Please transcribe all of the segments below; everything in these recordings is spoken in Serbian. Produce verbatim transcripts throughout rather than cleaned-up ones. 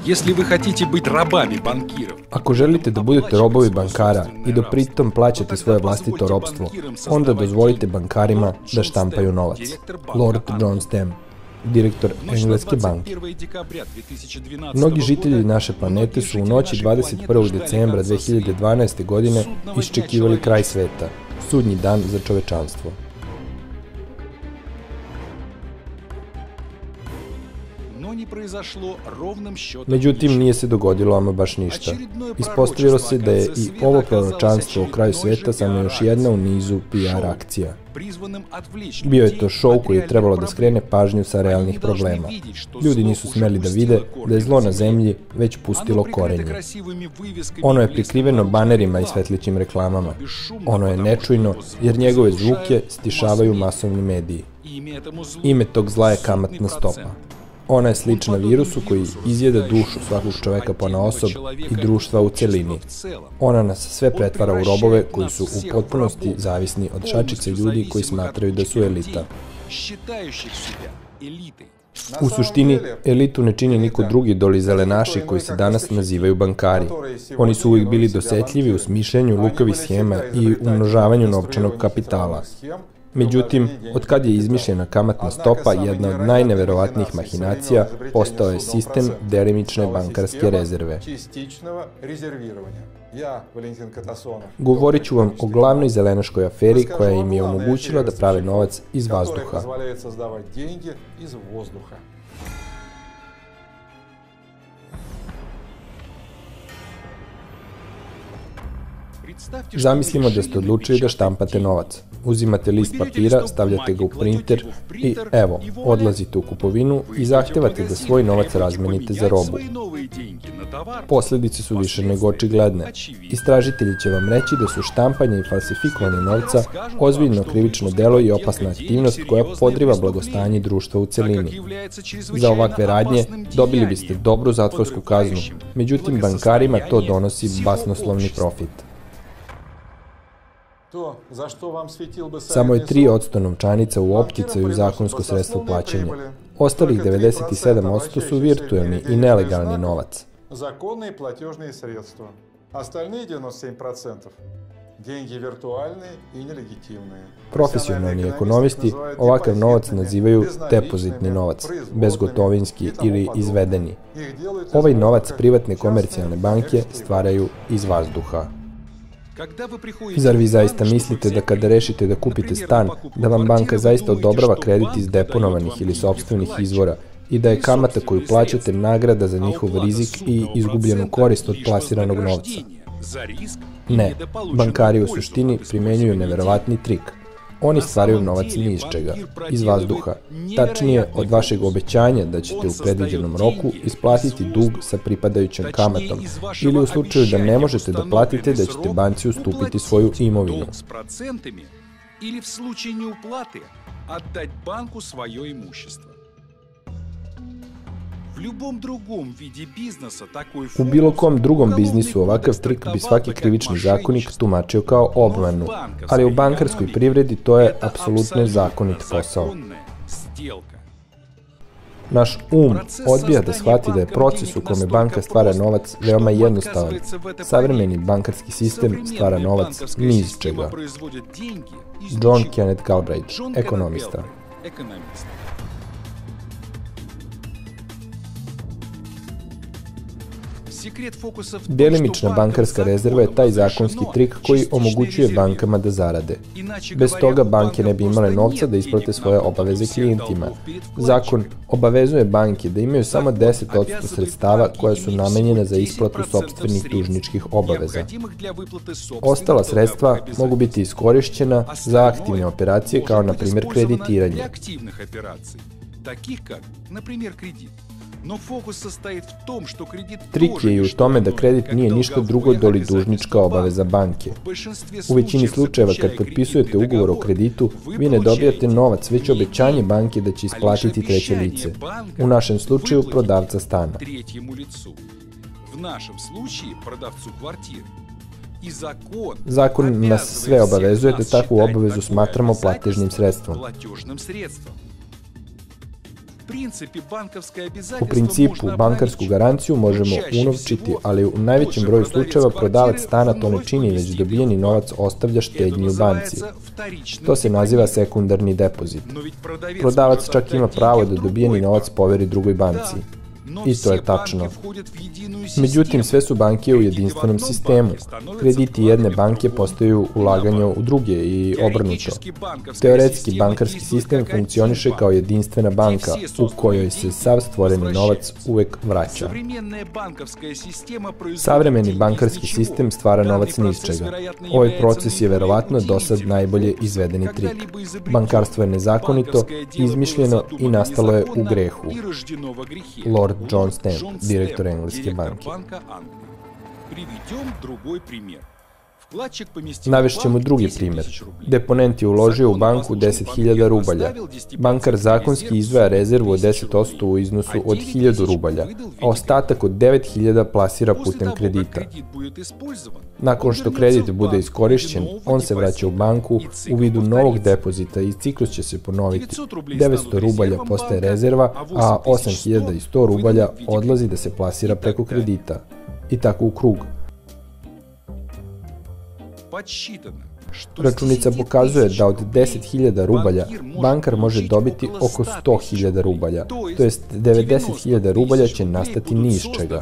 Ako želite da budete robovi bankara i da pritom plaćate svoje vlastito ropstvo, onda dozvolite bankarima da štampaju novac. Lord John Stem, direktor Engleske banke. Mnogi žitelji naše planete su u noći dvadeset prvog decembra dve hiljade dvanaeste. godine iščekivali kraj sveta, sudnji dan za čovečanstvo. Međutim, nije se dogodilo ama baš ništa. Ispostavilo se da je i ovo proročanstvo o kraju sveta samo još jedna u nizu P R akcija. Bio je to šou koji je trebalo da skrene pažnju sa realnih problema. Ljudi nisu smeli da vide da je zlo na zemlji već pustilo korenje. Ono je prikriveno banerima i svetlićim reklamama. Ono je nečujno jer njegove zvuke stišavaju masovni mediji. Ime tog zla je kamatna stopa. Ona je slična virusu koji izjeda dušu svakog čoveka ponaosob i društva u celini. Ona nas sve pretvara u robove koji su u potpunosti zavisni od šačice ljudi koji smatraju da su elita. U suštini, elitu ne čini niko drugi doli zelenaši koji se danas nazivaju bankari. Oni su uvijek bili dosetljivi u smišljanju lukavih schema i umnožavanju novčanog kapitala. Međutim, od kad je izmišljena kamatna stopa, jedna od najneverovatnijih mahinacija, postao je sistem delimične bankarske rezerve. Govorit ću vam o glavnoj zelenaškoj aferi koja im je omogućila da prave novac iz vazduha. Zamislimo da ste odlučili da štampate novac. Uzimate list papira, stavljate ga u printer i evo, odlazite u kupovinu i zahtevate da svoj novac razmenite za robu. Posledice su više nego očigledne. Istražitelji će vam reći da su štampanje i falsifikovanje novca ozbiljno krivično delo i opasna aktivnost koja podriva blagostanje društva u celini. Za ovakve radnje dobili biste dobru zatvorsku kaznu, međutim bankarima to donosi basnoslovni profit. Samo je tri posto novčanica u opticaju zakonsko sredstvo plaćanja. Ostalih devedeset sedam posto su virtuelni i nelegalni novac. Profesionalni ekonomisti ovakav novac nazivaju depozitni novac, bezgotovinski ili izvedeni. Ovaj novac privatne komercijalne banke stvaraju iz vazduha. Zar vi zaista mislite da kada rešite da kupite stan, da vam banka zaista odobrava kredit iz deponovanih ili sopstvenih izvora i da je kamata koju plaćate nagrada za njihov rizik i izgubljenu korist od plasiranog novca? Ne, bankari u suštini primenjuju neverovatni trik. Oni stvaraju novac ni iz čega, iz vazduha. Tačnije, od vašeg obećanja da ćete u predviđenom roku isplatiti dug sa pripadajućom kamatom ili u slučaju da ne možete da platite da ćete banci ustupiti svoju imovinu. U bilo kom drugom biznisu ovakav trik bi svaki krivični zakonik tumačio kao obmanu, ali u bankarskoj privredi to je apsolutno zakonit posao. Naš um odbija da shvati da je proces u kome banka stvara novac veoma jednostavan. Savremeni bankarski sistem stvara novac ni iz čega. John Kenneth Galbraith, ekonomista. Delimična bankarska rezerva je taj zakonski trik koji omogućuje bankama da zarade. Bez toga banke ne bi imale novca da isplate svoje obaveze klijentima. Zakon obavezuje banke da imaju samo deset posto sredstava koja su namenjena za isplatu sopstvenih dužničkih obaveza. Ostala sredstva mogu biti iskorišćena za aktivne operacije kao na primjer kreditiranje. Trik je i u tome da kredit nije ništa drugo doli dužnička obaveza banke. U većini slučajeva kad potpisujete ugovor o kreditu, vi ne dobijate novac, već obećanje banke da će isplatiti treće lice. U našem slučaju prodavca stana. Zakon nas sve obavezuje da takvu obavezu smatramo platežnim sredstvom. U principu, bankarsku garanciju možemo unovčiti, ali u najvećem broju slučajeva prodavac stana to ne čini, već dobijeni novac ostavlja štednji u banci. To se naziva sekundarni depozit. Prodavac čak ima pravo da dobijeni novac poveri drugoj banci. I to je tačno. Međutim, sve su banke u jedinstvenom sistemu. Krediti jedne banke postaju ulaganja u druge i obrnuto. Teoretski bankarski sistem funkcioniše kao jedinstvena banka u kojoj se sav stvoreni novac uvek vraća. Savremeni bankarski sistem stvara novac ni iz čega. Ovaj proces je verovatno do sad najbolje izvedeni trik. Bankarstvo je nezakonito, izmišljeno i nastalo je u grehu. Lord John Stamp, direktor Engleske banke. Navešćemo drugi primjer. Deponent je uložio u banku deset hiljada rubalja. Bankar zakonski izdvaja rezervu od deset posto u iznosu od hiljadu rubalja, a ostatak od devet hiljada plasira putem kredita. Nakon što kredit bude iskorišćen, on se vraća u banku u vidu novog depozita i ciklus će se ponoviti. devetsto rubalja postaje rezerva, a osam hiljada sto rubalja odlazi da se plasira preko kredita. I tako u krug. Računica pokazuje da od deset hiljada rubalja bankar može dobiti oko sto hiljada rubalja, to jest devedeset hiljada rubalja će nastati ni iz čega.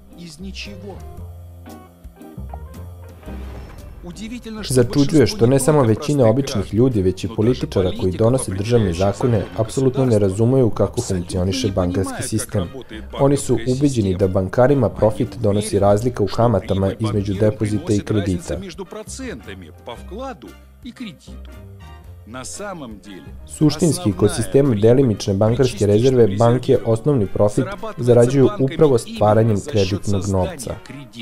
Začuđuje što ne samo većina običnih ljudi, već i političara koji donose državne zakone apsolutno ne razumeju kako funkcioniše bankarski sistem. Oni su ubeđeni da bankarima profit donosi razlika u kamatama između depozita i kredita. Suštinski, kod sistema delimične bankarske rezerve banke osnovni profit zarađuju upravo stvaranjem kreditnog novca.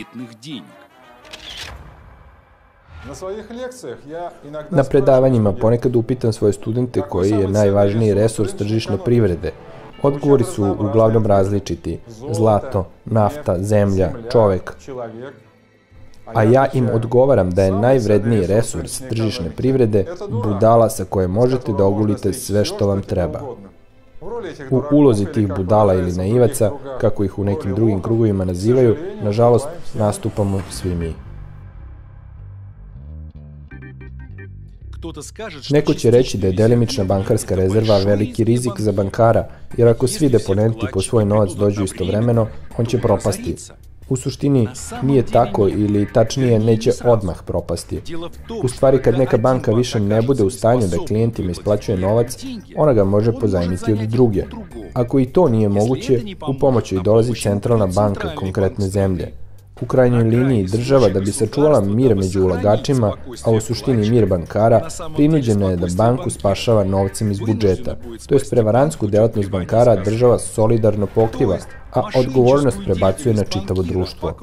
Na predavanjima ponekad upitam svoje studente koji je najvažniji resurs tržišne privrede. Odgovori su uglavnom različiti. Zlato, nafta, zemlja, čovek. A ja im odgovaram da je najvredniji resurs tržišne privrede budala sa koje možete da ogulite sve što vam treba. U ulozi tih budala ili naivaca, kako ih u nekim drugim krugovima nazivaju, nažalost, nastupamo svi mi. Neko će reći da je delimična bankarska rezerva veliki rizik za bankara, jer ako svi deponenti po svoj novac dođu istovremeno, on će propasti. U suštini nije tako ili tačnije neće odmah propasti. U stvari kad neka banka više ne bude u stanju da klijentima isplaćuje novac, ona ga može pozajmiti od druge. Ako i to nije moguće, u pomoć joj dolazi centralna banka konkretne zemlje. U krajnjoj liniji država da bi sačuvala mir među ulagačima, a u suštini mir bankara, prinuđena je da banku spašava novcem iz budžeta. To jest prevarantsku delatnost bankara država solidarno pokriva, a odgovornost prebacuje na čitavo društvo.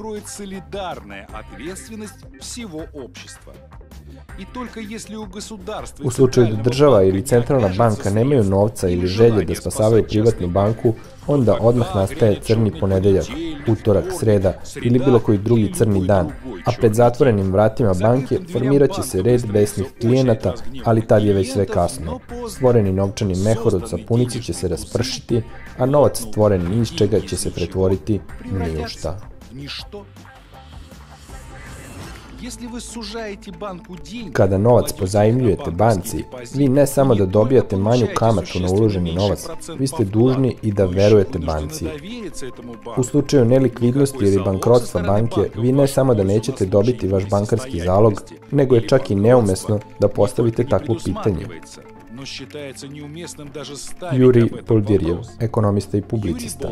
U slučaju da država ili centralna banka nemaju novca ili želje da spasavaju privatnu banku, onda odmah nastaje crni ponedeljak, utorak, sreda ili bilo koji drugi crni dan, a pred zatvorenim vratima banke formirat će se red besnih klijenata, ali tad je već sve kasno. Stvoreni novčani mehur od sapunice će se raspršiti, a novac stvoren ni iz čega će se pretvoriti ni u šta. Kada novac pozajmljujete banci, vi ne samo da dobijate manju kamatu na uloženi novac, vi ste dužni i da verujete banci. U slučaju nelikvidnosti ili bankrotstva banke, vi ne samo da nećete dobiti vaš bankarski zalog, nego je čak i neumesno da postavite takvo pitanje. Jurij Poldirjev, ekonomista i publicista.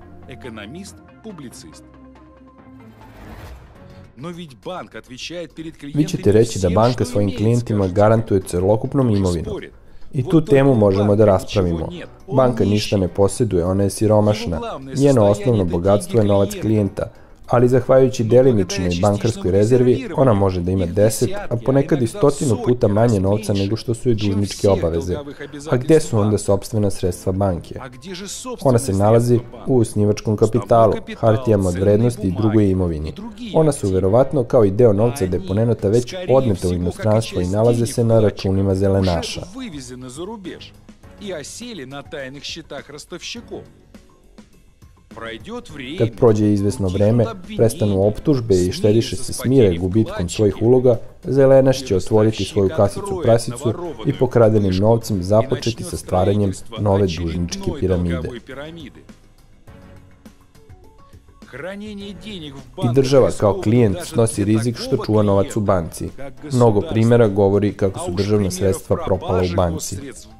Vi ćete reći da banka svojim klijentima garantuje celokupnom imovinom. I tu temu možemo da raspravimo. Banka ništa ne posjeduje, ona je siromašna. Njeno osnovno bogatstvo je novac klijenta, ali zahvaljujući delimičnoj bankarskoj rezervi, ona može da ima deset, a ponekad i stotinu puta manje novca nego što su joj dužničke obaveze. A gde su onda sopstvena sredstva banke? Ona se nalazi u osnivačkom kapitalu, hartijama od vrednosti i drugoj imovini. Ona su verovatno kao i deo novca deponenata već odnete u inostranstvo i nalaze se na računima zelenaša. и осели на тайных счетах ростовщиков. Kad prođe izvesno vreme, prestanu optužbe i štediše se smire gubitkom svojih uloga, Zelenaš će otvoriti svoju kasicu prasicu i pokradenim novcem započeti sa stvaranjem nove dužničke piramide. I država kao klijent snosi rizik što čuva novac u banci. Mnogo primjera govori kako su državna sredstva propala u banci.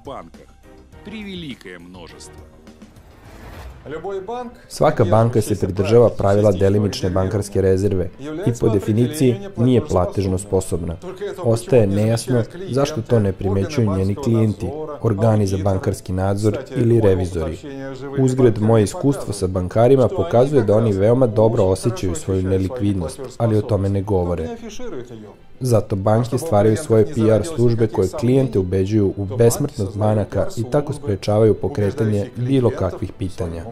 Svaka banka se pridržava pravila delimične bankarske rezerve i po definiciji nije platežno sposobna. Ostaje nejasno zašto to ne primećuju njeni klijenti, organi za bankarski nadzor ili revizori. Uzgred, moje iskustvo sa bankarima pokazuje da oni veoma dobro osjećaju svoju nelikvidnost, ali o tome ne govore. Zato banke stvaraju svoje P R službe koje klijente ubeđuju u besmrtnost banaka i tako sprečavaju pokretanje bilo kakvih pitanja.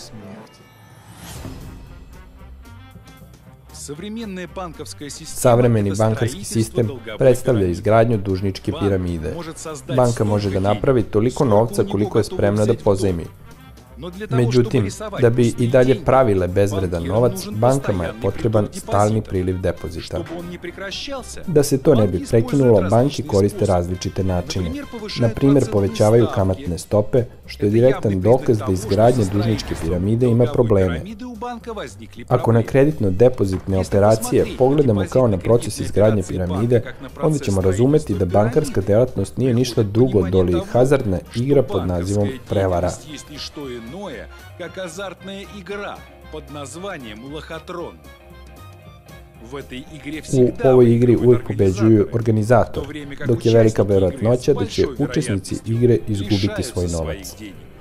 Savremeni bankarski sistem predstavlja izgradnju dužničke piramide. Banka može da napravi toliko novca koliko je spremna da pozajmi. Međutim, da bi i dalje pravile bezvredan novac, bankama je potreban stalni priliv depozita. Da se to ne bi prekinulo, banke koriste različite načine. Na primjer, povećavaju kamatne stope, što je direktan dokaz da izgradnja dužničke piramide ima probleme. Ako na kreditno-depozitne operacije pogledamo kao na proces izgradnje piramide, onda ćemo razumeti da bankarska delatnost nije ništa drugo doli hazardna igra pod nazivom prevara. Как азартная игра под названием Лохотрон. U ovoj igri uvijek pobeđuju organizator, dok je velika verovatnoća da će učesnici igre izgubiti svoj novac.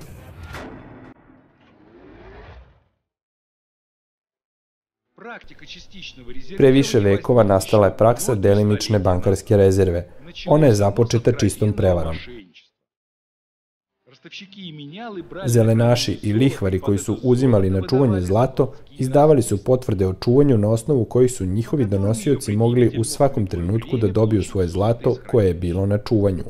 Pre više vekova nastala je praksa delimične bankarske rezerve. Ona je započeta čistom prevarom. Zelenaši i lihvari koji su uzimali na čuvanje zlato izdavali su potvrde o čuvanju na osnovu kojih su njihovi donosioci mogli u svakom trenutku da dobiju svoje zlato koje je bilo na čuvanju.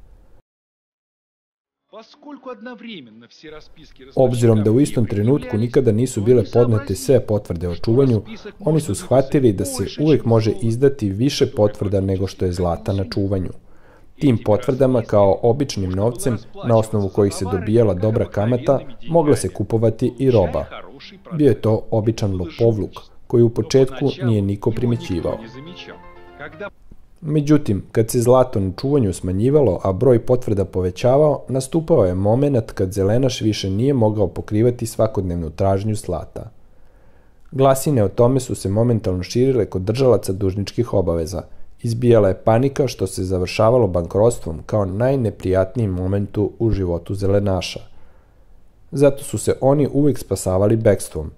Obzirom da u istom trenutku nikada nisu bile podnete sve potvrde o čuvanju, oni su shvatili da se uvijek može izdati više potvrda nego što je zlata na čuvanju. Tim potvrdama, kao običnim novcem, na osnovu kojih se dobijala dobra kamata, mogla se kupovati i roba. Bio je to običan lopovluk, koji u početku nije niko primećivao. Međutim, kad se zlato na čuvanju smanjivalo, a broj potvrda povećavao, nastupao je moment kad Zelenaš više nije mogao pokrivati svakodnevnu tražnju zlata. Glasine o tome su se momentalno širile kod držalaca dužničkih obaveza. Izbijala je panika što se završavalo bankrotstvom kao najneprijatnijim momentu u životu Zelenaša. Zato su se oni uvijek spasavali bekstvom.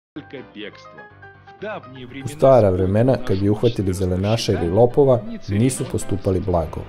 U stara vremena, kad bi uhvatili zelenaša ili lopova, nisu postupali blago.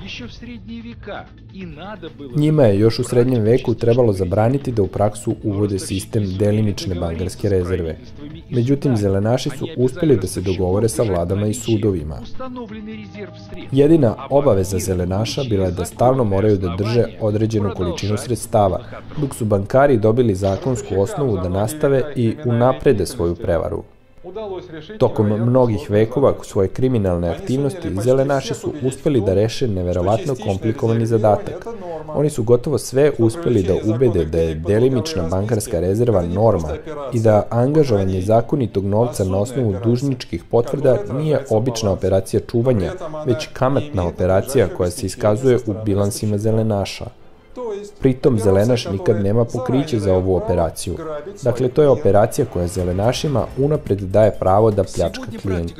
Njima je još u srednjem veku trebalo zabraniti da u praksu uvode sistem delimične bankarske rezerve. Međutim, zelenaši su uspjeli da se dogovore sa vladama i sudovima. Jedina obaveza zelenaša bila je da stalno moraju da drže određenu količinu sredstava, dok su bankari dobili zakonsku osnovu da nastave i unaprede svoju prevaru. Tokom mnogih vekova svoje kriminalne aktivnosti, zelenaši su uspjeli da reše neverovatno komplikovani zadatak. Oni su gotovo sve uspjeli da ubede da je delimična bankarska rezerva norma i da angažovanje zakonitog novca na osnovu dužničkih potvrda nije obična operacija čuvanja, već kamatna operacija koja se iskazuje u bilansima zelenaša. Pritom zelenaš nikad nema pokriće za ovu operaciju. Dakle, to je operacija koja zelenašima unapred daje pravo da pljačka klijente.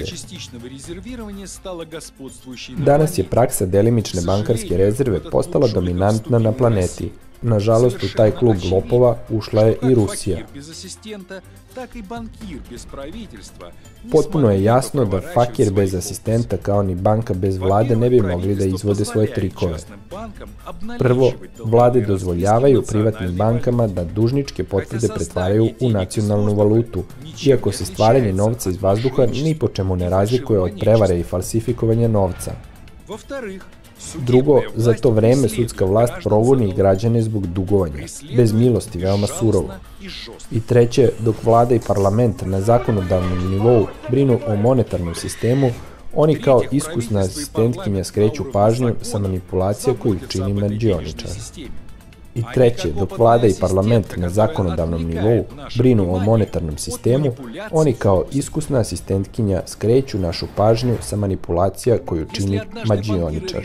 Danas je praksa delimične bankarske rezerve postala dominantna na planeti. Nažalost, u taj klub lopova ušla je i Rusija. Potpuno je jasno da fakir bez asistenta kao ni banka bez vlade ne bi mogli da izvode svoje trikove. Prvo, vlade dozvoljavaju privatnim bankama da dužničke potvrde pretvaraju u nacionalnu valutu, iako se stvaranje novca iz vazduha ni po čemu ne razlikuje od prevare i falsifikovanja novca. Drugo, za to vreme sudska vlast progoni građane zbog dugovanja, bez milosti, veoma surovo. I treće, dok vlada i parlament na zakonodavnom nivou brinu o monetarnom sistemu, oni kao iskusna asistentkinja skreću pažnju sa manipulacija koju čini mađioničar. I treće, dok vlada i parlament na zakonodavnom nivou brinu o monetarnom sistemu, oni kao iskusna asistentkinja skreću našu pažnju sa manipulacija koju čini mađioničar.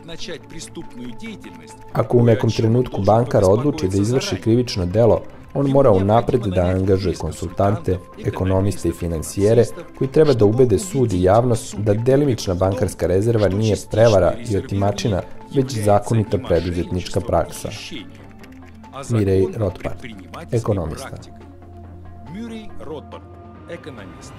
Ako u nekom trenutku bankar odluči da izvrši krivično delo, on mora unapred da angažuje konsultante, ekonomiste i finansijere koji treba da ubede sud i javnost da delimična bankarska rezerva nije prevara i otimačina, već zakonita preduzetnička praksa. Mirej Rothbard, ekonomista. Murray Rothbard, ekonomist.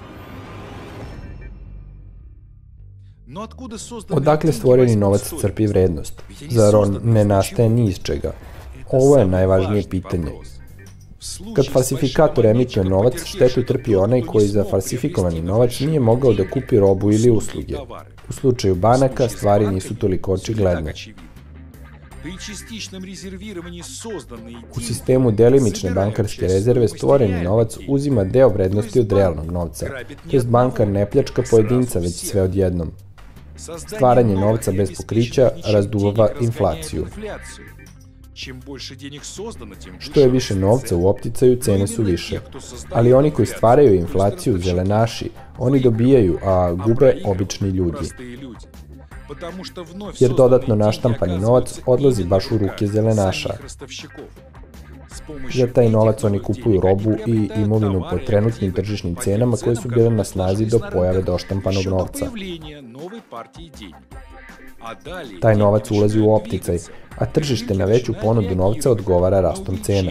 Odakle stvoreni novac crpi vrednost? Zar on ne nastaje ni iz čega? Ovo je najvažnije pitanje. Kad falsifikator emituje novac, štetu trpi onaj koji za falsifikovani novac nije mogao da kupi robu ili usluge. U slučaju banaka stvari nisu toliko očigledne. U sistemu delimične bankarske rezerve stvoreni novac uzima deo vrednosti od realnog novca, to jest bankar ne pljačka pojedinca, već sve odjednom. Stvaranje novca bez pokrića razduvava inflaciju. Što je više novca u opticaju, cene su više. Ali oni koji stvaraju inflaciju, zelenaši, oni dobijaju, a gube obični ljudi. Jer dodatno naštampani novac odlazi baš u ruke zelenaša. Za taj novac oni kupuju robu i imovinu po trenutnim tržišnim cenama koje su bile na snazi do pojave doštampanog novca. Taj novac ulazi u opticaj, a tržište na veću ponudu novca odgovara rastom cena.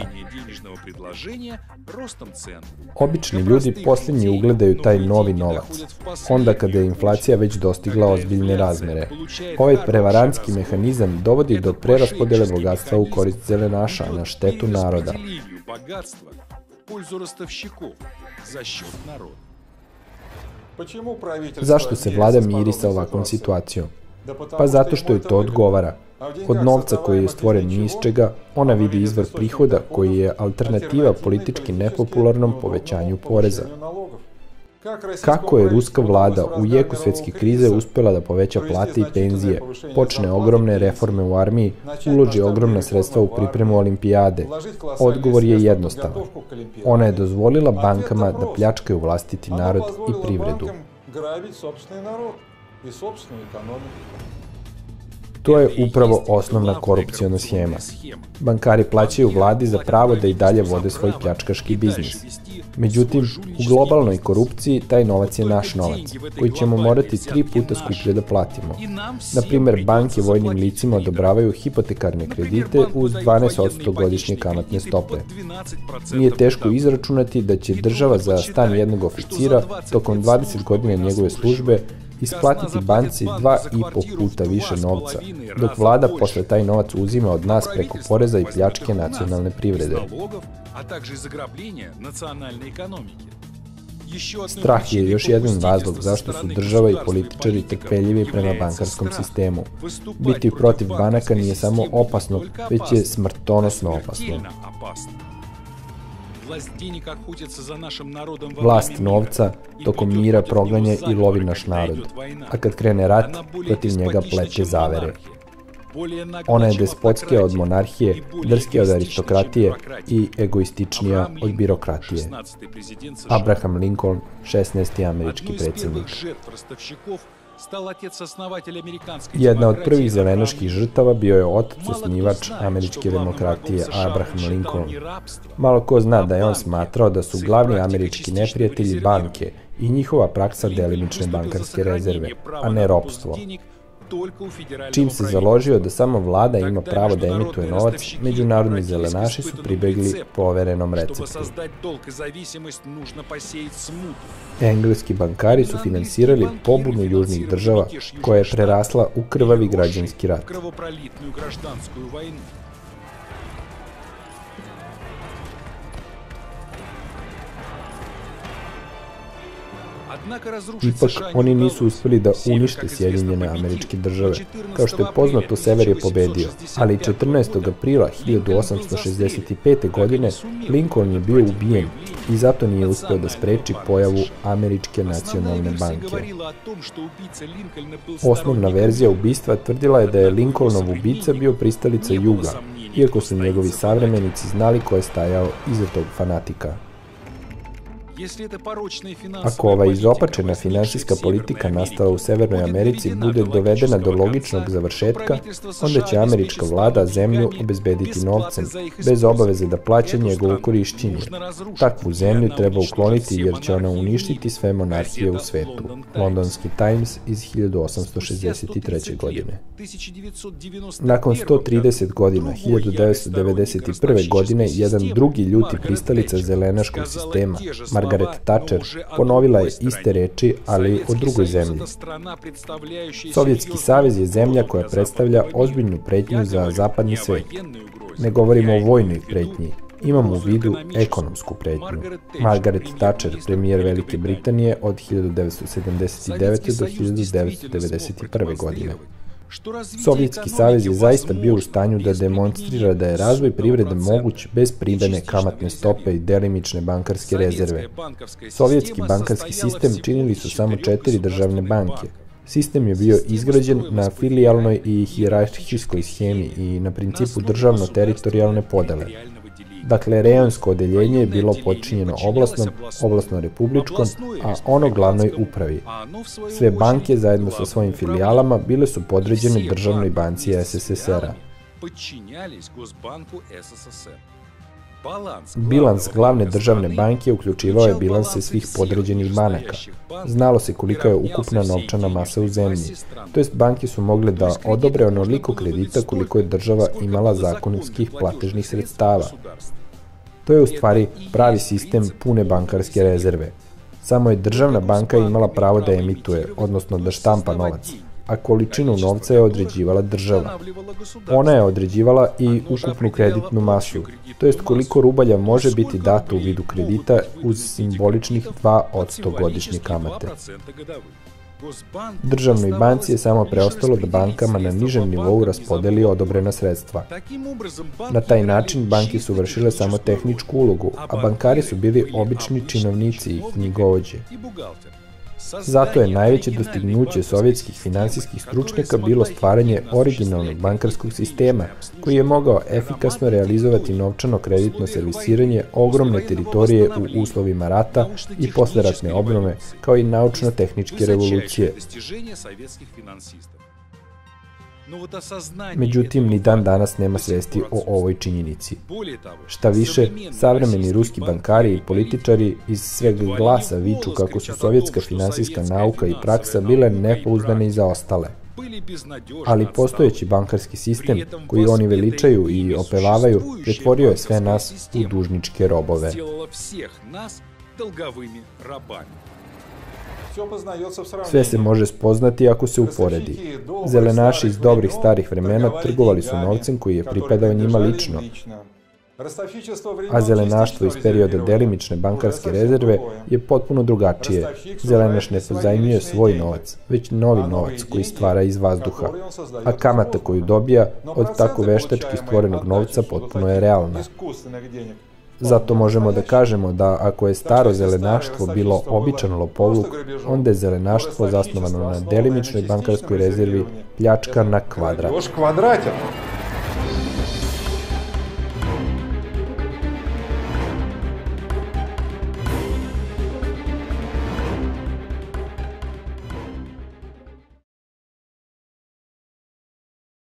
Obični ljudi posljednji ugledaju taj novi novac, onda kada je inflacija već dostigla ozbiljne razmere. Ovaj prevarantski mehanizam dovodi do preraspodele bogatstva u korist zelenaša na štetu naroda. Zašto se vlada miri sa ovakvom situacijom? Pa zato što joj to odgovara. Od novca koji je stvoren ni iz čega, ona vidi izvor prihoda koji je alternativa politički nepopularnom povećanju poreza. Kako je ruska vlada u jeku svetske krize uspela da poveća plate i penzije, počne ogromne reforme u armiji, uloži ogromna sredstva u pripremu olimpijade? Odgovor je jednostavan. Ona je dozvolila bankama da pljačkaju vlastiti narod i privredu. To je upravo osnovna korupciona schema. Bankari plaćaju vladi za pravo da i dalje vode svoj pljačkaški biznis. Međutim, u globalnoj korupciji taj novac je naš novac, koji ćemo morati tri puta skuplje da platimo. Na primer, banke vojnim licima odobravaju hipotekarne kredite uz dvanaest posto godišnje kamatne stope. Nije teško izračunati da će država za stan jednog oficira tokom dvadeset godina njegove službe isplatiti banci dva i po puta više novca, dok vlada posle taj novac uzima od nas preko poreza i pljačke nacionalne privrede. Strah je još jedan razlog zašto su država i političari trpeljivi prema bankarskom sistemu. Biti protiv banaka nije samo opasno, već je smrtonosno opasno. Vlast novca tokom mira proganja i lovi naš narod, a kad krene rat, protiv njega pleče zavere. Ona je despotskija od monarhije, drskija od aristokratije i egoističnija od birokratije. Abraham Lincoln, šesnaesti američki predsjednik. Jedna od prvih zelenaških žrtava bio je otac osnivač američke demokratije Abraham Lincoln. Malo ko zna da je on smatrao da su glavni američki neprijatelji banke i njihova praksa delimične bankarske rezerve, a ne ropstvo. Čim se založio da samo vlada ima pravo da emituje novac, međunarodni zelenaši su pribegli poverenom receptu. Engleski bankari su finansirali pobunu južnih država koja je prerasla u krvavi građanski rat. Ipak, oni nisu uspeli da unište Sjedinjene Američke Države. Kao što je poznato, Sever je pobedio, ali četrnaestog aprila hiljadu osamsto šezdeset pete. godine Lincoln je bio ubijen i zato nije uspeo da spreči pojavu Američke nacionalne banke. Osnovna verzija ubistva tvrdila je da je Lincolnov ubica bio pristalica Juga, iako su njegovi savremenici znali ko je stajao iza tog fanatika. Ako ova izopačena finansijska politika nastala u Severnoj Americi bude dovedena do logičnog završetka, onda će američka vlada zemlju obezbediti novcem, bez obaveze da plaća njegovo korišćenje. Takvu zemlju treba ukloniti jer će ona uništiti sve monarhije u svetu. Londonski Times iz hiljadu osamsto šezdeset treće. godine. Nakon sto trideset godina, hiljadu devetsto devedeset prve. godine, jedan drugi ljuti pristalica zelenaškog sistema, Margaret Thatcher, ponovila je iste reči, ali o drugoj zemlji. Sovjetski savez je zemlja koja predstavlja ozbiljnu pretnju za zapadni svet. Ne govorimo o vojnoj pretnji, imamo u vidu ekonomsku pretnju. Margaret Thatcher, premijer Velike Britanije od hiljadu devetsto sedamdeset devete. do hiljadu devetsto devedeset prve. godine. Sovjetski savez je zaista bio u stanju da demonstrira da je razvoj privrede moguć bez pridane kamatne stope i delimične bankarske rezerve. Sovjetski bankarski sistem činili su samo četiri državne banke. Sistem je bio izgrađen na filijalnoj i hijerarhijskoj schemi i na principu državno-teritorijalne podele. Dakle, rejonsko odeljenje je bilo podčinjeno oblasnom, oblasno-republičkom, a ono glavnoj upravi. Sve banke, zajedno sa svojim filijalama, bile su podređene državnoj banci es es es er a. Bilans glavne državne banke uključivao je bilanse svih podređenih banaka. Znalo se kolika je ukupna novčana masa u zemlji, to jest banke su mogle da odobre onoliko kredita koliko je država imala zakonskih platežnih sredstava. To je u stvari pravi sistem pune bankarske rezerve. Samo je državna banka imala pravo da emituje, odnosno da štampa novac, a količinu novca je određivala država. Ona je određivala i ukupnu kreditnu masu, to jest koliko rubalja može biti dato u vidu kredita uz simboličnih dva posto godišnje kamate. Državnoj banci je samo preostalo da bankama na nižem nivou raspodeli odobrena sredstva. Na taj način banke su vršile samo tehničku ulogu, a bankari su bili obični činovnici i knjigovođe. Zato je najveće dostignuće sovjetskih finansijskih stručnjaka bilo stvaranje originalnog bankarskog sistema, koji je mogao efikasno realizovati novčano-kreditno servisiranje ogromne teritorije u uslovima rata i posleratne obnove, kao i naučno-tehničke revolucije. Međutim, ni dan danas nema svesti o ovoj činjenici. Šta više, savremeni ruski bankari i političari iz sveg glasa viču kako su sovjetska finansijska nauka i praksa bile nepouzdane i zaostale. Ali postojeći bankarski sistem, koji oni veličaju i opevavaju, pretvorio je sve nas u dužničke robove. Sve se može spoznati ako se uporedi. Zelenaši iz dobrih starih vremena trgovali su novcem koji je pripadao njima lično, a zelenaštvo iz perioda delimične bankarske rezerve je potpuno drugačije. Zelenaš ne pozajmljuje svoj novac, već novi novac koji stvara iz vazduha, a kamata koju dobija od tako veštački stvorenog novca potpuno je realna. Zato možemo da kažemo da ako je staro zelenaštvo bilo običan lopovluk, onda je zelenaštvo zasnovano na delimičnoj bankarskoj rezervi pljačka na kvadrat.